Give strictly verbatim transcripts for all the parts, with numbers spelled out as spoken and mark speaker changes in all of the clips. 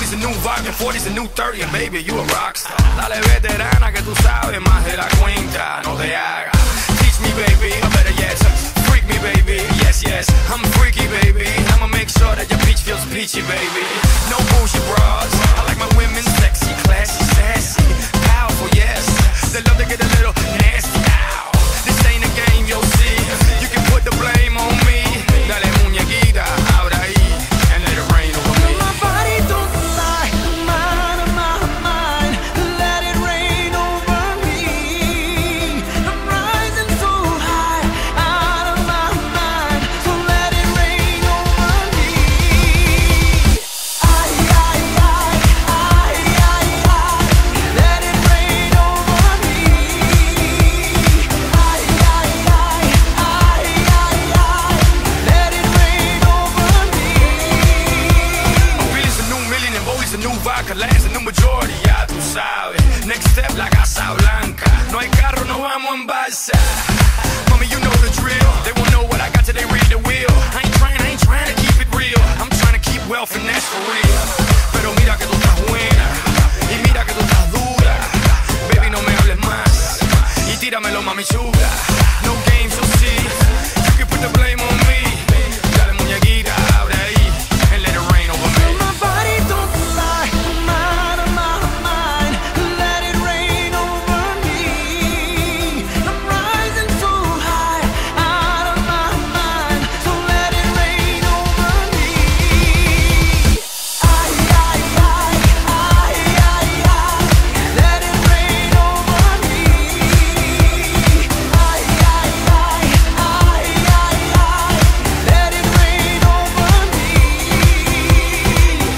Speaker 1: thirty's a new vibe and forty's a new thirty, and baby, you a rockstar. Dale veterana que tú sabes más de la cuenta, no te hagas. Teach me, baby, or better yet, freak me, baby. Yes, yes, I'm freaky, baby. I'ma make sure that your peach feels peachy, baby. No bullshit bras. I like my women sexy, classy, sassy, powerful, yes. They love to get a little nasty. Ow. This ain't a game, you'll see. You can put the blame on me. Dale muñequita, ahora ahí, and let it rain over me.
Speaker 2: My body don't lie, I'm out of my mind. Let it rain over me. I'm rising so high, out of my mind. So let it rain over me. I, I, I, I, I, I. Let it rain over me. I, I, I, I, I, I. Let it rain over me.
Speaker 1: Billy's a new million and Bowie's a new vodka. Lance a new majority, ya tú sabes. Next step, la Casa Blanca. No hay carro, no vamos en balsa. Mommy, you know the drill. They won't know what I got till they read the wheel. I ain't trying, I ain't trying to keep it real. I'm trying to keep wealth and that's for real. Pero mira que tú estás buena y mira que tú estás dura. Baby, no me hables más y tíramelo, mami chula. No games, you'll see. You can put the blame on me. Dale muñequita, abre ahí, and let it rain over me.
Speaker 2: My body don't lie, I'm out of my mind. Let it rain over me. I'm rising so high, out of my mind. So let it rain over me. I, I, I, I, I, I. Let it rain over me. I, I, I, I, I, I. Let it rain over me.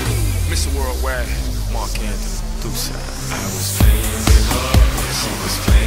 Speaker 1: Mister Worldwide, Mark Anthony, Deuce.
Speaker 3: I was playing with her, she was playing